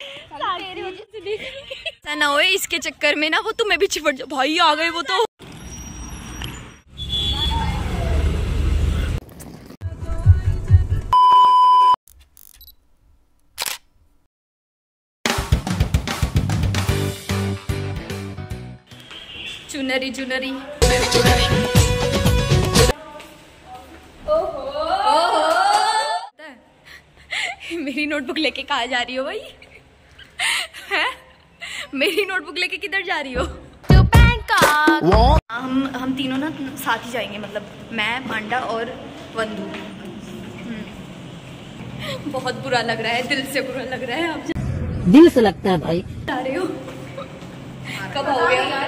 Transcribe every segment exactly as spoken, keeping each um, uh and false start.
तेरी वजह से देख ऐसा ना होए इसके चक्कर में ना वो तुम्हें भी चिपट जाए। भाई आ गए वो तो। चुनरी चुनरी ओहो ओहो। मेरी नोटबुक लेके कहाँ जा रही हो भाई? है? मेरी नोटबुक लेके किधर जा रही हो? तो बैंकॉक। हम हम तीनों ना साथ ही जाएंगे, मतलब मैं, पांडा और वंदू। बहुत बुरा लग रहा है, दिल से बुरा लग रहा है। आप दिल से लगता है भाई। जा रहे हो? कब आओगे यार?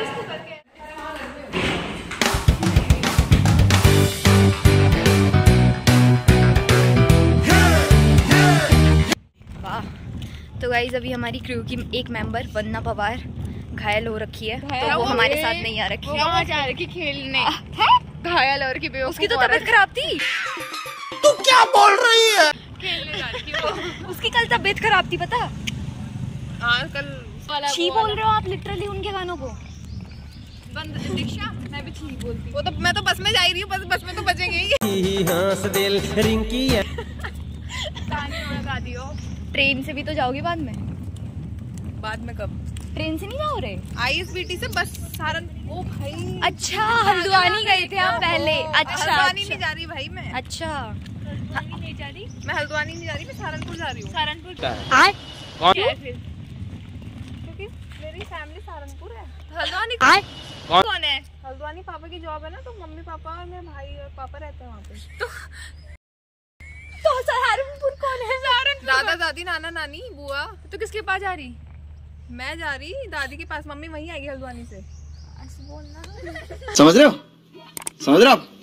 तो गाइज अभी हमारी क्रू की एक मेंबर वंदना पवार घायल हो रखी है, तो वो हमारे साथ नहीं आ रखी है। वहाँ जा रखी खेलने है? घायल और की उसकी तो तबीयत खराब थी। तू क्या बोल रही है? खेलने जा रही वो। उसकी कल तबीयत खराब थी पता? हाँ कल छी बोल रहे हो आप लिटरली उनके गानों को। बंद दीक्षा, मैं भी छी बोलती। वो तो मैं तो बस में जा रही हूँ, बस बस में तो बचेंगे ही। हंस दिल रिंकी है। गा दियो। ट्रेन से भी तो जाओगे बाद में? बाद में कब? ट्रेन से नहीं जाओ रहे? आई एस बी टी से बस सारन। ओ भाई अच्छा हल्द्वानी गए थे आप पहले? अच्छा हल्द्वानी नहीं जा रही भाई मैं। अच्छा हल्द्वानी नहीं जा रही मैं, हल्द्वानी नहीं जा रही मैं, सहारनपुर जा रही हूँ। सहारनपुर कौन है फिर? क्योंकि मेरी फैमिली सहारनपुर है। हल्द्वानी कौन है? हल्द्वानी पापा की जॉब है ना, तो मम्मी पापा और मेरे भाई और पापा रहते हैं वहाँ पे। तो तो सहारनपुर कौन है? सहारनपुर दादा दादी नाना नानी बुआ। तो किसके पास जा रही? मैं जा रही दादी के पास, मम्मी वहीं आएगी हल्द्वानी से। ऐसे बोलना। समझ रहे हो? समझ रहे हो आप?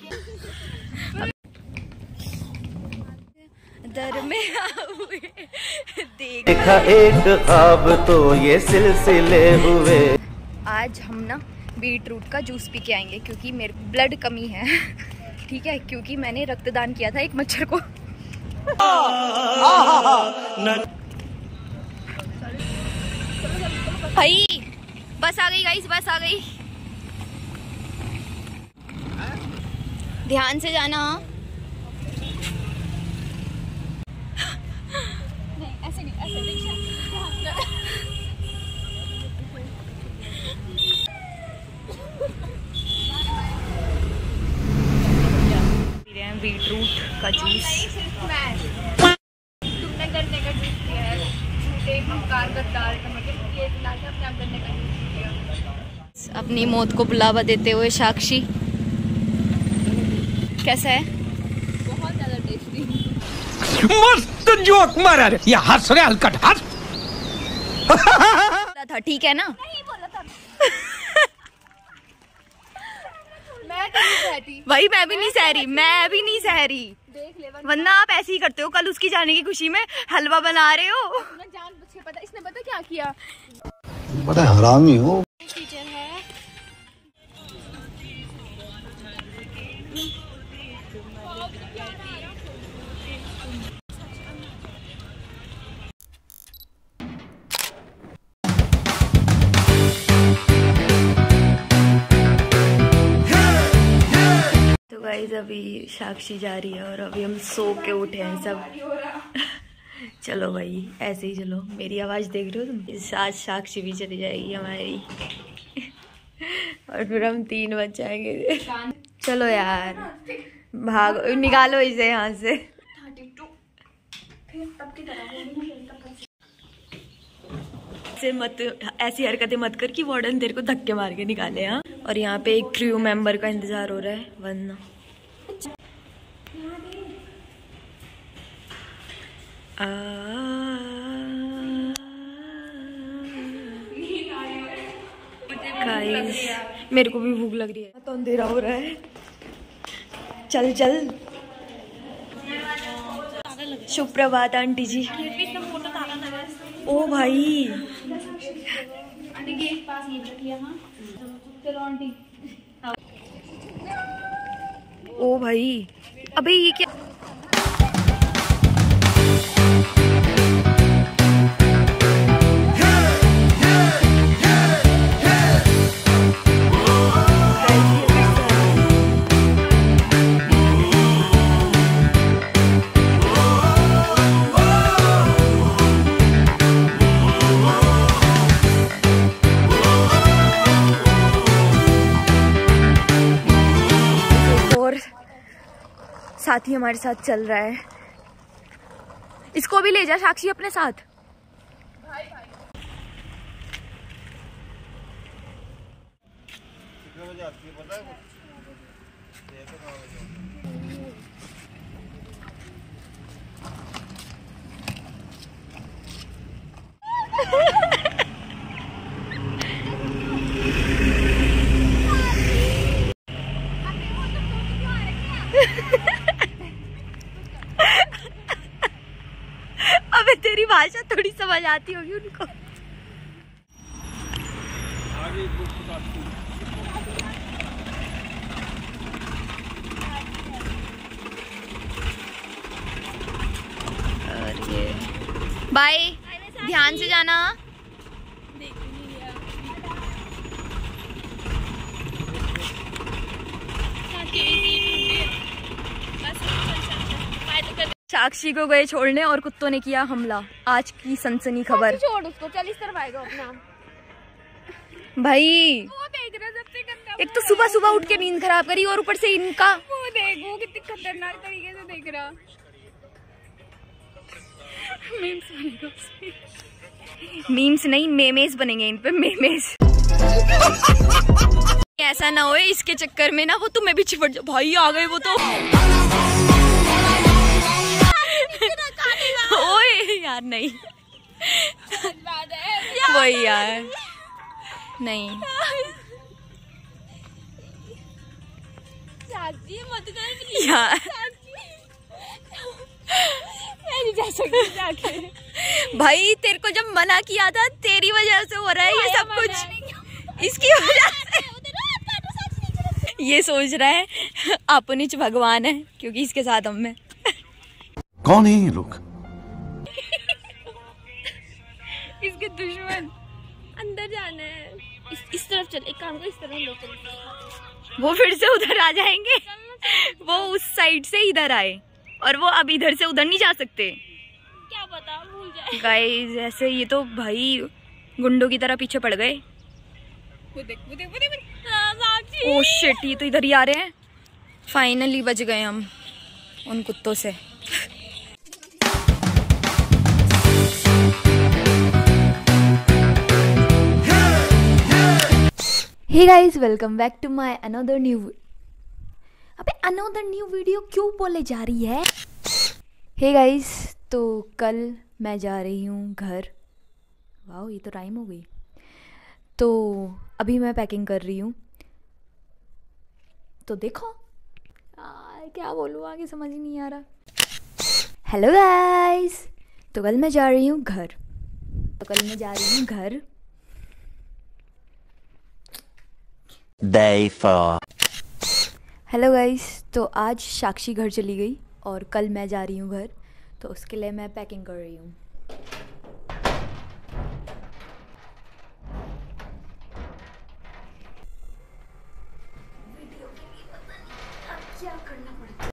दर में हुए देखा एक ख्वाब तो ये सिलसिले हुए। आज हम ना बीट रूट का जूस पी के आएंगे क्योंकि मेरे ब्लड कमी है। ठीक है, क्योंकि मैंने रक्तदान किया था एक मच्छर को। भाई बस आ गई गाइस, बस आ गई। ध्यान से जाना। नहीं ऐसे नहीं, ऐसे नहीं। बीट रूट का जूस। तुमने गन्ने का जूस किया है, झूठे मक्कार गद्दार टमाटर ये मिला के अपने आप गन्ने का जूस किया। अपनी मौत को बुलावा देते हुए साक्षी। कैसा है? बहुत ज्यादा टेस्टी। मस्त जोक मारा रे। ये हंस रहे हलकट हंस। था ठीक है ना? नहीं बोला था। मैं तो नहीं सहती भाई, मैं भी नहीं सह रही, मैं भी नहीं सह रही। देख ले वरना आप ऐसे ही करते हो। कल उसकी जाने की खुशी में हलवा बना रहे हो। मैं जान बूझ के पता, इसने पता क्या किया? बड़ा हरामी हो। टीचर है। गाइस अभी साक्षी जा रही है और अभी हम सो के उठे हैं सब। चलो भाई ऐसे ही चलो। मेरी आवाज देख रहे हो तुम? आज साक्षी भी चली जाएगी हमारी। और फिर हम तीन बज जाएंगे। चलो यार भागो, निकालो इसे यहाँ से। ऐसे मत, ऐसी हरकतें मत कर कि वार्डन तेरे को धक्के मार के निकाले। हाँ, और यहाँ पे एक क्रू मेंबर का इंतजार हो रहा है, वरना गाइस मेरे को भी भूख लग रही है, तो अंधेरा हो रहा है। चल चल। सुप्रभात आंटी जी। ओ भाई ओ भाई, अबे ये क्या? साथी हमारे साथ चल रहा है। इसको भी ले जा साक्षी अपने साथ। भाई भाई अबे तेरी भाषा थोड़ी समझ आती होगी उनको। और ये बाय, ध्यान से जाना। साक्षी को गए छोड़ने और कुत्तों ने किया हमला। आज की सनसनी खबर। छोड़ उसको, चल इस तरफ आएगा अपना। भाई वो देख रहा सबसे गंदा। एक तो सुबह सुबह उठ के नींद खराब करी और ऊपर से इनका। वो देख, वो कितनी खतरनाक तरीके से देख रहा। मीम्स नहीं मेमेज बनेंगे इन पे, मेमेज। ऐसा ना हो इसके चक्कर में ना वो तुम्हें भी चिपट जाओ। भाई आ गए वो तो। ओए यार नहीं वही यार नहीं मत कर यार। जा सकती जाके। भाई तेरे को जब मना किया था तेरी वजह से हो रहा है ये सब कुछ, इसकी वजह से। ये सोच रहा है अपनिच भगवान है क्योंकि इसके साथ हम हैं। कौन है ये लोग? इसके दुश्मन। अंदर जाना है। इस, इस तरफ चल, एक काम कर, इस तरफ ले चल। वो फिर से उधर आ जाएंगे। वो उस साइड से इधर आए और वो अब इधर से उधर नहीं जा सकते। क्या पता भूल जाए। गाइस ऐसे ये तो भाई गुंडों की तरह पीछे पड़ गए। वो देख, वो देख, वो देख, ओह शिट, ये तो इधर ही आ रहे हैं। फाइनली बच गए हम उन कुत्तों से। Hey guys, welcome back to my another new. अबे अनदर न्यू वीडियो क्यों बोले जा रही है। हे गाइस, तो कल मैं जा रही हूँ घर। वाह ये तो टाइम हो गई। तो अभी मैं पैकिंग कर रही हूँ। तो देखो आ, क्या बोलूँ आगे समझ ही नहीं आ रहा। हेलो गाइस, तो कल मैं जा रही हूँ घर। तो कल मैं जा रही हूँ घर। Day four. हेलो गाइस, तो आज साक्षी घर चली गई और कल मैं जा रही हूँ घर, तो उसके लिए मैं पैकिंग कर रही हूँ। क्या करना पड़ता है।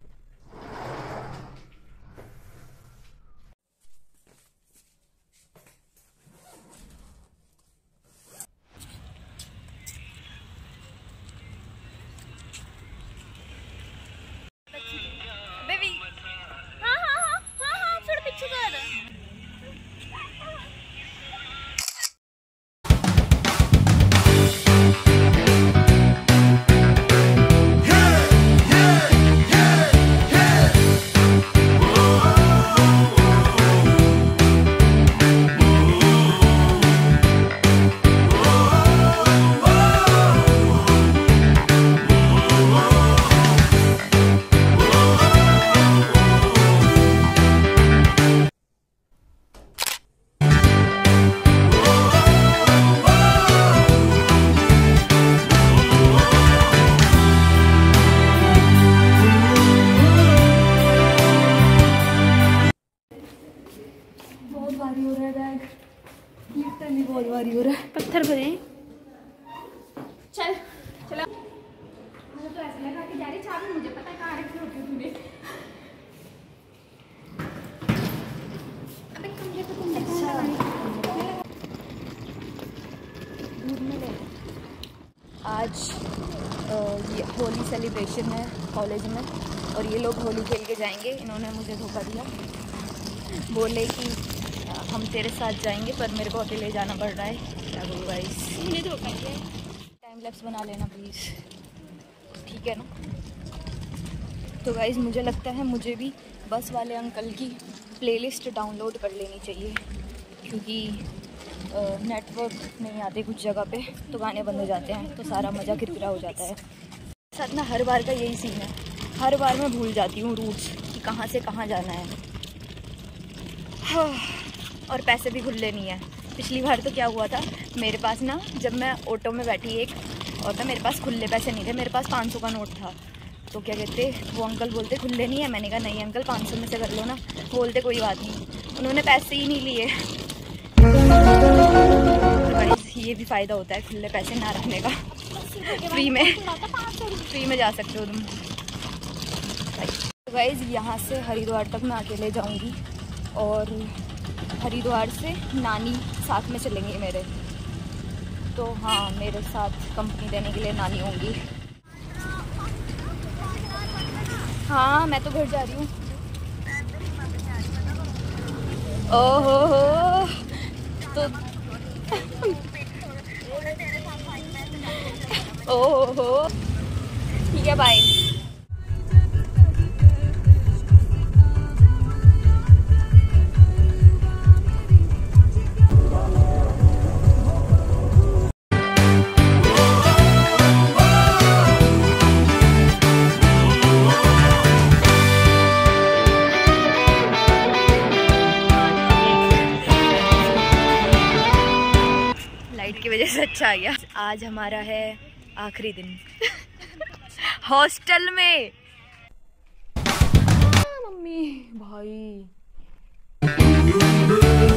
बेबी हाँ हाँ हाँ हाँ हाँ फिर पीछे कर। भारी हो रहा है बैग, लिटरली बहुत भारी हो रहा है। पत्थर भरे। चल चला। मुझे तो ऐसा लगा कि जा रही चाबी, मुझे पता है कहाँ रखी होती तूने। अबे तुम ये तो तुम अच्छा आज आ, ये होली सेलिब्रेशन है कॉलेज में और ये लोग होली खेल के जाएंगे। इन्होंने मुझे धोखा दिया, बोले कि हम तेरे साथ जाएंगे पर मेरे को अकेले जाना पड़ रहा है। क्या करूँ गाइस, मुझे धोखा दिया। टाइम लैप्स बना लेना प्लीज़, ठीक है ना। तो गाइस मुझे लगता है मुझे भी बस वाले अंकल की प्लेलिस्ट डाउनलोड कर लेनी चाहिए, क्योंकि नेटवर्क नहीं आते कुछ जगह पे तो गाने बंद हो जाते हैं, तो सारा मज़ा किरकिरा हो जाता है। साथ में हर बार का यही सीन है, हर बार मैं भूल जाती हूँ रूट्स कि कहाँ से कहाँ जाना है। हाँ, और पैसे भी खुले नहीं है। पिछली बार तो क्या हुआ था, मेरे पास ना जब मैं ऑटो में बैठी एक और था, मेरे पास खुले पैसे नहीं थे, मेरे पास पाँच सौ का नोट था। तो क्या कहते, वो अंकल बोलते खुले नहीं है। मैंने कहा नहीं अंकल पाँच सौ में से कर लो ना। बोलते कोई बात नहीं, उन्होंने पैसे ही नहीं लिए। तो ये भी फ़ायदा होता है खुले पैसे ना रखने का, फ्री में फ्री में जा सकते हो तुम। तो गाइज़ यहाँ से हरिद्वार तक मैं अकेले जाऊँगी और हरिद्वार से नानी साथ में चलेंगे मेरे। तो हाँ, मेरे साथ कंपनी देने के लिए नानी होंगी। हाँ मैं तो घर जा रही हूँ। ओहो हो, तो ओहो हो, ठीक है बाय। की वजह से अच्छा आ गया। आज हमारा है आखिरी दिन हॉस्टल में। मम्मी भाई